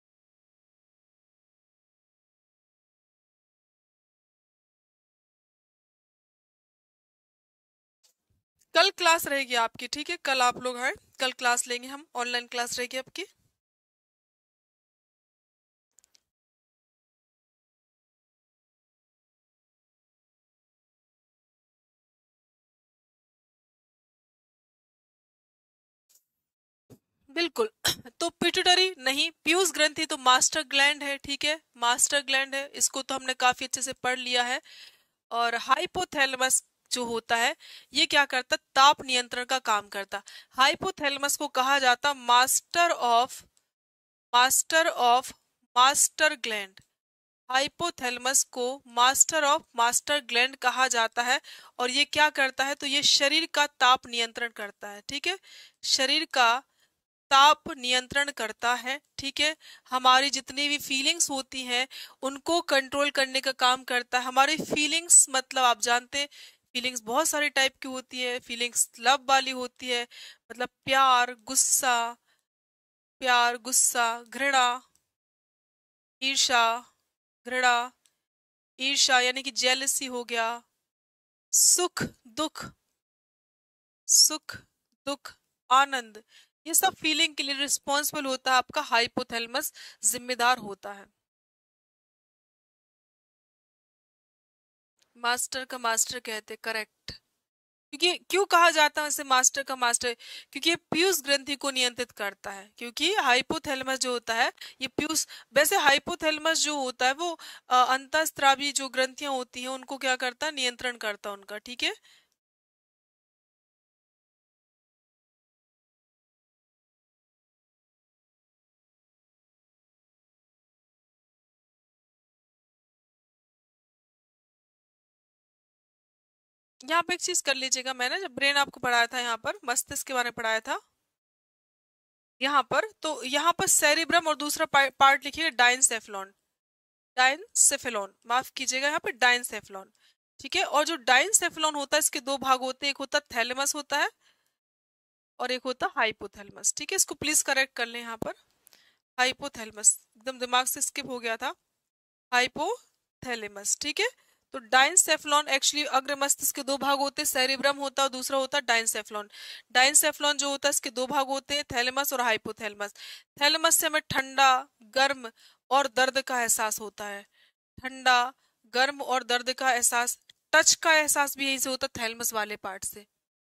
कल क्लास रहेगी आपकी, ठीक है, कल आप लोग हैं, कल क्लास लेंगे हम, ऑनलाइन क्लास रहेगी आपकी। बिल्कुल। तो पिट्यूटरी नहीं, पीयूष ग्रंथि तो मास्टर ग्लैंड है, ठीक है, मास्टर ग्लैंड है, इसको तो हमने काफी अच्छे से पढ़ लिया है। और हाइपोथैलेमस जो होता है, ये क्या करता? ताप नियंत्रण का काम करता। हाइपोथैलेमस को कहा जाता master of master gland. Hypothalamus को मास्टर ऑफ मास्टर ग्लैंड कहा जाता है। और ये क्या करता है? तो ये शरीर का ताप नियंत्रण करता है, ठीक है, शरीर का ताप नियंत्रण करता है, ठीक है। हमारी जितनी भी फीलिंग्स होती हैं उनको कंट्रोल करने का काम करता है। हमारी फीलिंग्स मतलब आप जानते हैं, फीलिंग्स बहुत सारे टाइप की होती है। फीलिंग्स लव वाली होती है, मतलब प्यार गुस्सा, घृणा, ईर्षा, घृणा, ईर्षा यानी कि जेलसी हो गया, सुख दुख, सुख दुख, आनंद, ये सब फीलिंग के लिए रिस्पॉन्सिबल होता है आपका हाइपोथैलेमस, जिम्मेदार होता है। मास्टर का मास्टर कहते, करेक्ट। क्योंकि क्यों कहा जाता है इसे मास्टर का मास्टर? क्योंकि ये पीयूष ग्रंथि को नियंत्रित करता है, क्योंकि हाइपोथैलेमस जो होता है, ये पीयूष, वैसे हाइपोथैलेमस जो होता है वो अंतःस्रावी जो ग्रंथियां होती हैं उनको क्या करता है? नियंत्रण करता है उनका, ठीक है। यहाँ पे एक चीज कर लीजिएगा, मैंने जब ब्रेन आपको पढ़ाया था, यहाँ पर मस्तिष्क के बारे में पढ़ाया था, यहाँ पर तो यहाँ पर सेरिब्रम और दूसरा पार्ट लिखिएगा डाइनसेफलॉन। डाइनसेफेलॉन, माफ कीजिएगा, यहाँ पे डाइनसेफलॉन। ठीक है, और जो डाइनसेफलॉन होता है इसके दो भाग होते हैं, एक होता है थैलेमस होता है और एक होता है हाइपोथैलेमस। ठीक है, इसको प्लीज करेक्ट कर लें यहाँ पर। हाइपोथैलेमस एकदम दिमाग से स्किप हो गया था। हाइपोथैलेमस, ठीक है। तो डाइनसेफलॉन एक्चुअली अग्र मस्तिष्क के दो भाग होते हैं, सेरिब्रम होता है और दूसरा होता है डाइनसेफलॉन। डाइनसेफलॉन जो होता है इसके दो भाग होते हैं, थैलेमस और हाइपोथैलेमस। थैलेमस से हमें ठंडा, गर्म और दर्द का एहसास होता है। ठंडा, गर्म और दर्द का एहसास, टच का एहसास भी यही से होता है, थैलेमस वाले पार्ट से।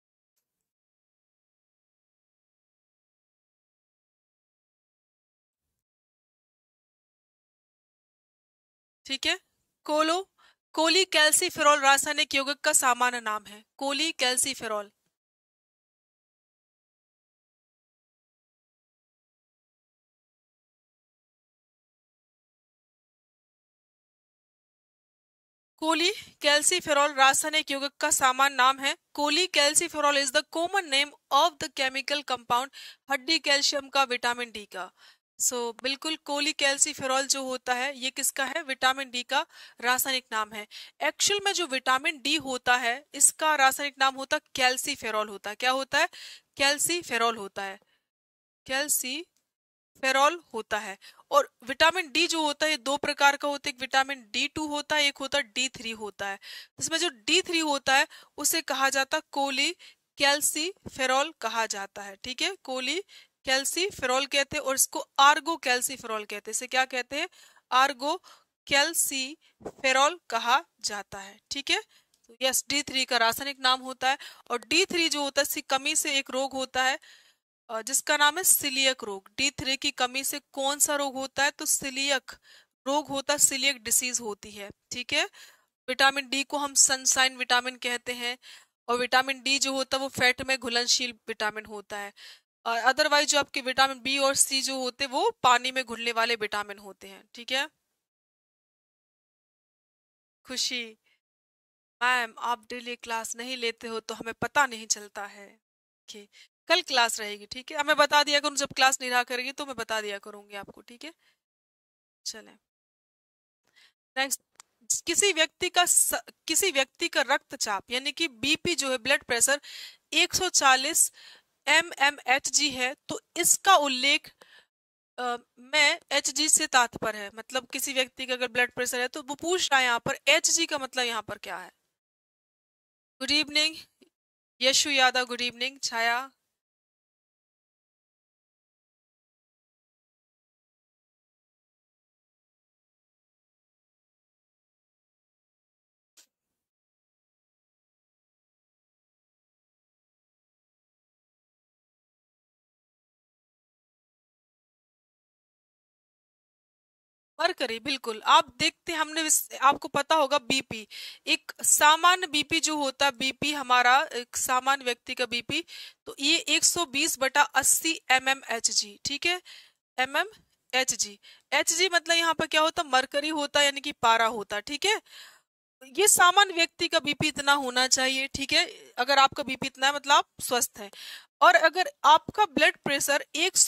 ठीक है। कोलो कोली कैल्सीफेरॉल रासायनिक यौगिक का सामान्य नाम है। कोली कैल्सीफेरॉल। कोली कैल्सीफेरॉल रासायनिक यौगिक का सामान्य नाम है। Cholecalciferol is the common name of the chemical compound हड्डी कैल्शियम का, विटामिन डी का। बिल्कुल कोली कैल्सीफेरॉल जो होता है ये किसका है, विटामिन डी का रासायनिक नाम है। एक्चुअल में जो विटामिन डी होता है इसका रासायनिक नाम होता है कैल्सीफेरॉल होता है। क्या होता है, कैल्सीफेरॉल होता है। कैल्सी फेरॉल होता है। और विटामिन डी जो होता है ये दो प्रकार का होता है, एक विटामिन डी 2 होता है, एक होता है डी 3 होता है। इसमें जो डी 3 होता है उसे कहा जाता है कोली कैल्सी फेरॉल कहा जाता है। ठीक है, कोली कैल्सी फेरॉल कहते हैं और इसको आर्गो कैल्सी फेरॉल कहते हैं। इसे क्या कहते हैं, आर्गो कैल्सी फेरॉल कहा जाता है। ठीक है, तो यस डी 3 का रासायनिक नाम होता है। और डी 3 जो होता है इसकी कमी से एक रोग होता है जिसका नाम है सिलियक रोग। डी 3 की कमी से कौन सा रोग होता है, तो सिलियक रोग होता है, सिलियक डिसीज होती है। ठीक है, विटामिन डी को हम सनसाइन विटामिन कहते हैं और विटामिन डी जो होता है वो फैट में घुलनशील विटामिन होता है। और अदरवाइज जो आपके विटामिन बी और सी जो होते हैं वो पानी में घुलने वाले विटामिन होते हैं। ठीक है। खुशी, मैम आप डेली क्लास नहीं लेते हो तो हमें पता नहीं चलता है कि कल क्लास रहेगी। ठीक है, अब मैं बता दिया करूँ, जब क्लास नहीं रहा करेगी तो मैं बता दिया करूंगी आपको। ठीक है, चलें नेक्स्ट। किसी व्यक्ति का रक्तचाप यानी कि बीपी जो है, ब्लड प्रेशर 140 mmHg है, तो इसका उल्लेख में एच जी से तात्पर्य है। मतलब किसी व्यक्ति का अगर ब्लड प्रेशर है तो वो पूछ रहा है यहाँ पर एच जी का मतलब यहाँ पर क्या है। Good evening Yashu Yadav, good evening Chhaya. Mercury, बिल्कुल आप देखते, हमने आपको पता होगा बीपी, एक सामान्य बीपी जो होता है, बीपी हमारा एक सामान्य व्यक्ति का बीपी, तो ये 120/80 mmHg। ठीक है, mmHg। एच जी मतलब यहाँ पर क्या होता है, मरकरी होता है यानी कि पारा होता है। ठीक है, ये सामान्य व्यक्ति का बीपी इतना होना चाहिए। ठीक है, अगर आपका बीपी इतना है मतलब आप स्वस्थ हैं। और अगर आपका ब्लड प्रेशर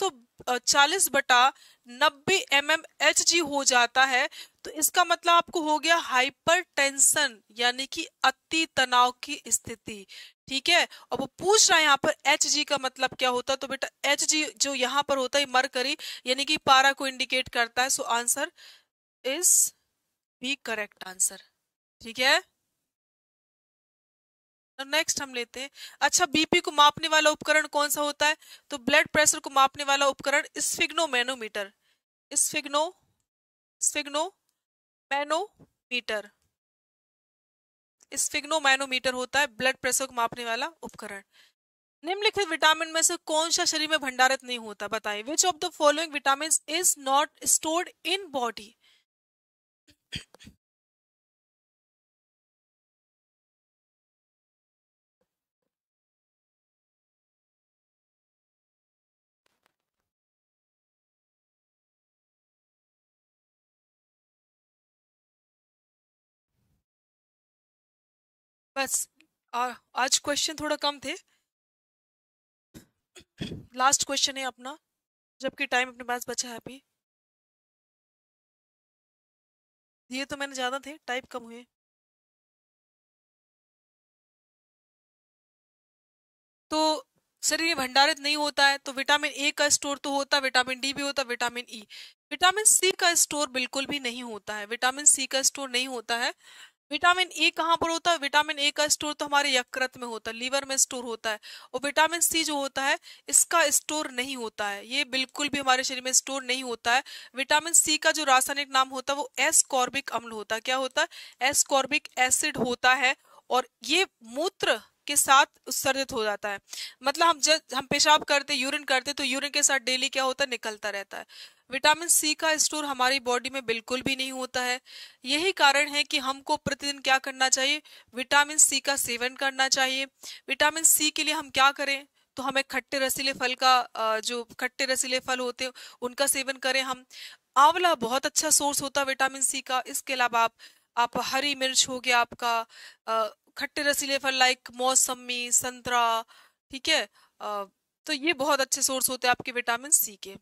140/90 mmHg हो जाता है तो इसका मतलब आपको हो गया हाइपरटेंशन यानी कि अति तनाव की स्थिति। ठीक है, और वो पूछ रहा है यहाँ पर एच जी का मतलब क्या होता है, तो बेटा एच जी जो यहाँ पर होता है मरकरी यानी कि पारा को इंडिकेट करता है। So answer is B correct answer. ठीक है, नेक्स्ट हम लेते हैं। अच्छा, बीपी को मापने वाला उपकरण कौन सा होता है, तो ब्लड प्रेशर को मापने वाला उपकरण स्फिग्नोमेनोमीटर। स्फिग्नो स्फिग्नो मैनोमीटर। स्फिग्नोमैनोमीटर होता है ब्लड प्रेशर को मापने वाला उपकरण। निम्नलिखित विटामिन में से कौन सा शरीर में भंडारित नहीं होता, बताइए। Which of the following vitamin is not stored in body. बस आज क्वेश्चन थोड़ा कम थे। लास्ट क्वेश्चन है अपना, जबकि टाइम अपने पास बचा है अभी। ये तो मैंने ज्यादा थे, टाइप कम हुए। तो शरीर में भंडारित नहीं होता है, तो विटामिन ए का स्टोर तो होता है, विटामिन डी भी होता है, विटामिन ई। विटामिन सी का स्टोर बिल्कुल भी नहीं होता है, विटामिन सी का स्टोर नहीं होता है। विटामिन ए कहाँ पर होता है? विटामिन ए का स्टोर तो हमारे यकृत में होता है, लीवर में स्टोर होता है। और विटामिन सी जो होता है, इसका स्टोर नहीं होता है, ये बिल्कुल भी हमारे शरीर में स्टोर नहीं होता है। विटामिन सी का जो रासायनिक नाम होता है वो एस्कॉर्बिक अम्ल होता है। क्या होता है? एस्कॉर्बिक एसिड होता है। और ये मूत्र के साथ उत्सर्जित हो जाता है। मतलब हम पेशाब करते, यूरिन करते, तो यूरिन के साथ डेली क्या होता है? निकलता रहता है। विटामिन सी का स्टोर हमारी बॉडी में बिल्कुल भी नहीं होता है। यही कारण है कि हमको प्रतिदिन क्या करना चाहिए? विटामिन सी का सेवन करना चाहिए। विटामिन सी के लिए हम क्या करें? तो हमें खट्टे रसीले फल का जो खट्टे रसीले फल होते हैं उनका सेवन करें हम। आंवला बहुत अच्छा सोर्स होता है विटामिन सी का। इसके अलावा आप हरी मिर्च हो गया आपका, खट्टे रसीले फल लाइक मौसमी, संतरा, ठीक है। तो ये बहुत अच्छे सोर्स होते हैं आपके विटामिन सी के।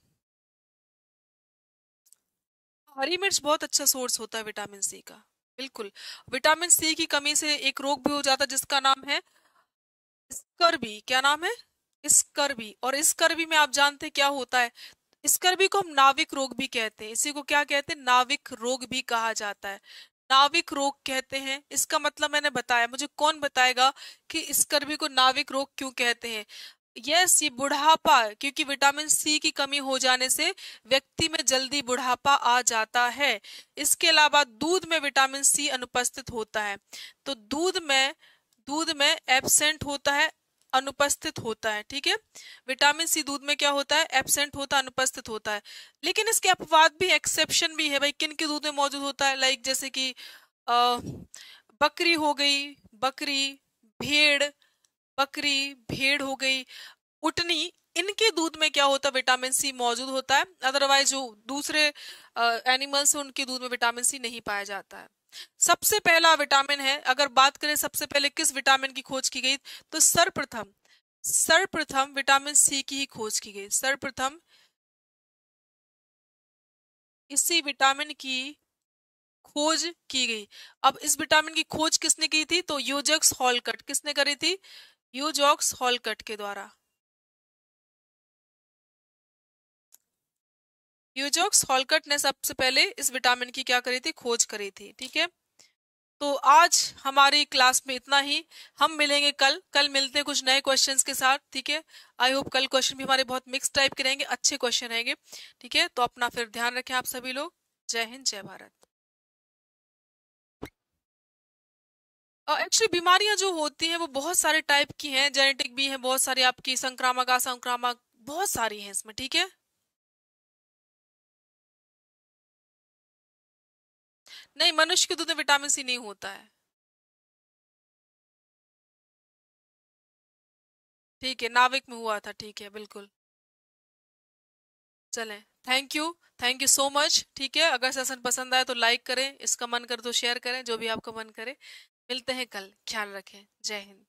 हरी मिर्च बहुत अच्छा सोर्स होता है विटामिन सी का, बिल्कुल। विटामिन सी की कमी से एक रोग भी हो जाता है जिसका नाम है स्कर्वी। क्या नाम है? स्कर्वी। और स्कर्वी में आप जानते हैं क्या होता है? स्कर्वी को हम नाविक रोग भी कहते हैं। इसी को क्या कहते हैं? नाविक रोग भी कहा जाता है। नाविक रोग कहते हैं, इसका मतलब मैंने बताया। मुझे कौन बताएगा कि स्कर्वी को नाविक रोग क्यों कहते हैं? यस, ये बुढ़ापा, क्योंकि विटामिन सी की कमी हो जाने से व्यक्ति में जल्दी बुढ़ापा आ जाता है। इसके अलावा दूध में विटामिन सी अनुपस्थित होता है। तो दूध में एब्सेंट होता है, अनुपस्थित होता है, ठीक है। विटामिन सी दूध में क्या होता है? एब्सेंट होता है, अनुपस्थित होता है। लेकिन इसके अपवाद भी, एक्सेप्शन भी है भाई। किन के दूध में मौजूद होता है? लाइक जैसे कि अ, बकरी हो गई, बकरी, भेड़, बकरी, भेड़ हो गई, उटनी, इनके दूध में क्या होता है? विटामिन सी मौजूद होता है। अदरवाइज जो दूसरे एनिमल्स हैं उनके दूध में विटामिन सी नहीं पाया जाता है। सबसे पहला विटामिन है, अगर बात करें सबसे पहले किस विटामिन की खोज की गई, तो सर्वप्रथम विटामिन सी की ही खोज की गई। सर्वप्रथम इसी विटामिन की खोज की गई। अब इस विटामिन की खोज किसने की थी? तो यूजक्स हॉलकट। किसने करी थी? यूजॉक्स हॉलकट के द्वारा। यूजॉक्स हॉलकट ने सबसे पहले इस विटामिन की क्या करी थी? खोज करी थी, ठीक है। तो आज हमारी क्लास में इतना ही। हम मिलेंगे कल। कल मिलते हैं कुछ नए क्वेश्चंस के साथ, ठीक है। आई होप कल क्वेश्चन भी हमारे बहुत मिक्स टाइप के रहेंगे, अच्छे क्वेश्चन रहेंगे, ठीक है। तो अपना फिर ध्यान रखें आप सभी लोग। जय हिंद, जय भारत। एक्चुअली बीमारियां जो होती हैं वो बहुत सारे टाइप की हैं, जेनेटिक भी हैं, बहुत सारी आपकी संक्रामक, असंक्रामक, बहुत सारी हैं इसमें, ठीक है। नहीं, मनुष्य के दूध में विटामिन सी नहीं होता है। ठीक है, नाविक में हुआ था, ठीक है, बिल्कुल। चलें, thank you. Thank you so much, ठीक है। अगर सेशन पसंद आए तो लाइक करें, इसका मन करे तो शेयर करें, जो भी आपका मन करे। मिलते हैं कल, ख्याल रखें। जय हिंद।